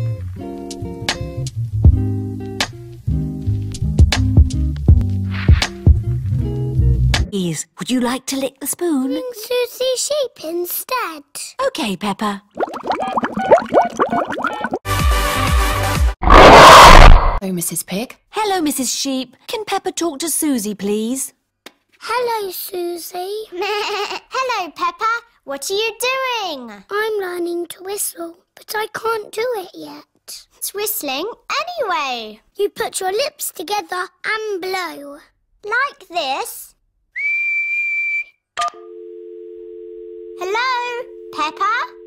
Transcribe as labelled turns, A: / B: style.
A: Would you like to lick the spoon?
B: Bring Susie Sheep instead.
A: OK, Peppa.
C: Hello, Mrs. Pig.
A: Hello, Mrs. Sheep. Can Peppa talk to Susie, please?
B: Hello, Susie.
D: Hello, Peppa. What are you doing?
B: I'm learning to whistle, but I can't do it yet.
D: It's whistling anyway.
B: You put your lips together and blow.
D: Like this. Hello, Peppa?